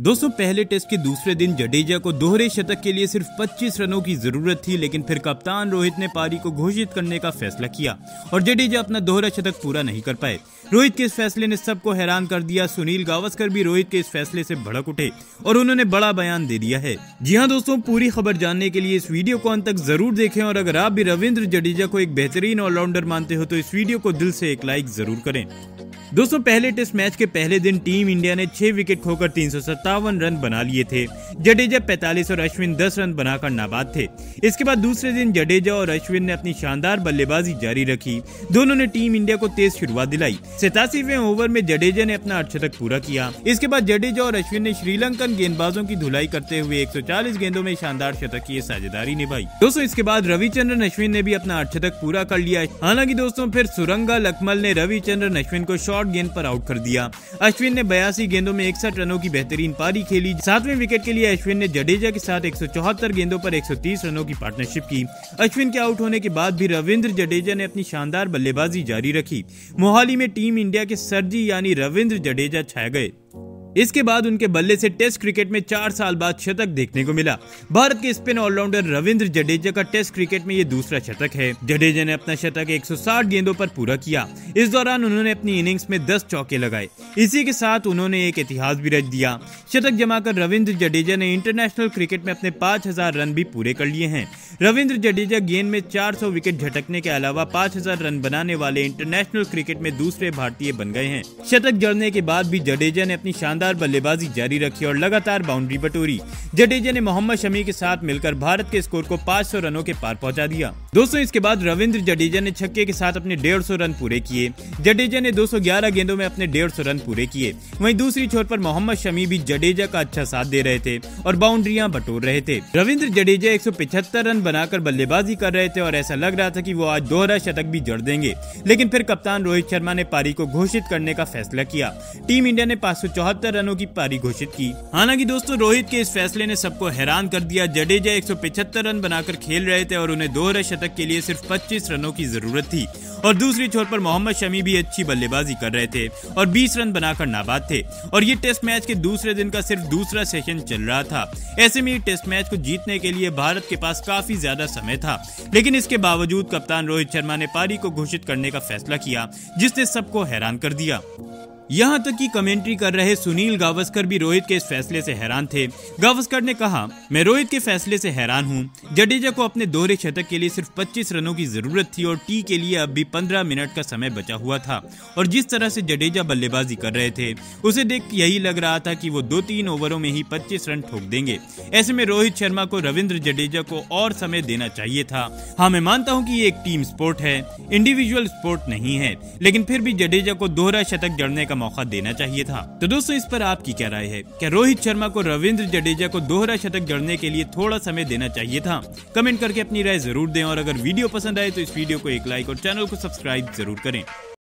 दोस्तों पहले टेस्ट के दूसरे दिन जडेजा को दोहरे शतक के लिए सिर्फ 25 रनों की जरूरत थी, लेकिन फिर कप्तान रोहित ने पारी को घोषित करने का फैसला किया और जडेजा अपना दोहरा शतक पूरा नहीं कर पाए। रोहित के इस फैसले ने सबको हैरान कर दिया। सुनील गावस्कर भी रोहित के इस फैसले से भड़क उठे और उन्होंने बड़ा बयान दे दिया है। जी हां दोस्तों, पूरी खबर जानने के लिए इस वीडियो को अंत तक जरूर देखें और अगर आप भी रविंद्र जडेजा को एक बेहतरीन ऑलराउंडर मानते हो तो इस वीडियो को दिल से एक लाइक जरूर करें। दोस्तों पहले टेस्ट मैच के पहले दिन टीम इंडिया ने 6 विकेट खोकर 357 रन बना लिए थे। जडेजा 45 और अश्विन 10 रन बनाकर नाबाद थे। इसके बाद दूसरे दिन जडेजा और अश्विन ने अपनी शानदार बल्लेबाजी जारी रखी। दोनों ने टीम इंडिया को तेज शुरुआत दिलाई। 87वें ओवर में जडेजा ने अपना अर्धशतक पूरा किया। इसके बाद जडेजा और अश्विन ने श्रीलंकन गेंदबाजों की धुलाई करते हुए 140 गेंदों में शानदार शतक की साझेदारी निभाई। दोस्तों इसके बाद रविचंद्रन अश्विन ने भी अपना अर्धशतक पूरा कर लिया। हालांकि दोस्तों फिर सुरंगा लकमल ने रविचंद्रन अश्विन को शॉर्ट गेंद पर आउट कर दिया। अश्विन ने 82 गेंदों में 61 रनों की बेहतरीन पारी खेली। 7वें विकेट के लिए अश्विन ने जडेजा के साथ 174 गेंदों पर 130 रनों की पार्टनरशिप की। अश्विन के आउट होने के बाद भी रविंद्र जडेजा ने अपनी शानदार बल्लेबाजी जारी रखी। मोहाली में टीम इंडिया के सरजी यानी रविंद्र जडेजा छा गए। इसके बाद उनके बल्ले से टेस्ट क्रिकेट में 4 साल बाद शतक देखने को मिला। भारत के स्पिन ऑलराउंडर रविंद्र जडेजा का टेस्ट क्रिकेट में ये दूसरा शतक है। जडेजा ने अपना शतक 160 गेंदों पर पूरा किया। इस दौरान उन्होंने अपनी इनिंग्स में 10 चौके लगाए। इसी के साथ उन्होंने एक इतिहास भी रच दिया। शतक जमाकर रविंद्र जडेजा ने इंटरनेशनल क्रिकेट में अपने 5000 रन भी पूरे कर लिए हैं। रविंद्र जडेजा गेंद में 400 विकेट झटकने के अलावा 5000 रन बनाने वाले इंटरनेशनल क्रिकेट में दूसरे भारतीय बन गए हैं। शतक जड़ने के बाद भी जडेजा ने अपनी शानदार बल्लेबाजी जारी रखी और लगातार बाउंड्री बटोरी। जडेजा ने मोहम्मद शमी के साथ मिलकर भारत के स्कोर को 500 रनों के पार पहुंचा दिया। दोस्तों इसके बाद रविंद्र जडेजा ने छक्के के साथ अपने 150 रन पूरे किए। जडेजा ने 211 गेंदों में अपने 150 रन पूरे किए। वहीं दूसरी छोर पर मोहम्मद शमी भी जडेजा का अच्छा साथ दे रहे थे और बाउंड्रियां बटोर रहे थे। रविंद्र जडेजा 175 रन बनाकर बल्लेबाजी कर रहे थे और ऐसा लग रहा था कि वो आज दोहरा शतक भी जड़ देंगे, लेकिन फिर कप्तान रोहित शर्मा ने पारी को घोषित करने का फैसला किया। टीम इंडिया ने 574 रनों की पारी घोषित की। हालांकि दोस्तों रोहित के इस फैसले ने सबको हैरान कर दिया। जडेजा 175 रन बनाकर खेल रहे थे और उन्हें दोहरे शतक के लिए सिर्फ 25 रनों की जरूरत थी और दूसरी छोर पर मोहम्मद शमी भी अच्छी बल्लेबाजी कर रहे थे और 20 रन बनाकर नाबाद थे और ये टेस्ट मैच के दूसरे दिन का सिर्फ दूसरा सेशन चल रहा था। ऐसे में टेस्ट मैच को जीतने के लिए भारत के पास काफी ज्यादा समय था, लेकिन इसके बावजूद कप्तान रोहित शर्मा ने पारी को घोषित करने का फैसला किया, जिसने सबको हैरान कर दिया। यहाँ तक कि कमेंट्री कर रहे सुनील गावस्कर भी रोहित के इस फैसले से हैरान थे। गावस्कर ने कहा, मैं रोहित के फैसले से हैरान हूँ। जडेजा को अपने दोहरे शतक के लिए सिर्फ 25 रनों की जरूरत थी और टी के लिए अब भी 15 मिनट का समय बचा हुआ था और जिस तरह से जडेजा बल्लेबाजी कर रहे थे उसे देख यही लग रहा था कि वो 2-3 ओवरों में ही 25 रन ठोक देंगे। ऐसे में रोहित शर्मा को रविंद्र जडेजा को और समय देना चाहिए था। हाँ मैं मानता हूँ कि ये एक टीम स्पोर्ट है, इंडिविजुअल स्पोर्ट नहीं है, लेकिन फिर भी जडेजा को दोहरा शतक जड़ने का मौका देना चाहिए था। तो दोस्तों इस पर आपकी क्या राय है? क्या रोहित शर्मा को रविंद्र जडेजा को दोहरा शतक जड़ने के लिए थोड़ा समय देना चाहिए था? कमेंट करके अपनी राय जरूर दें और अगर वीडियो पसंद आए तो इस वीडियो को एक लाइक और चैनल को सब्सक्राइब जरूर करें।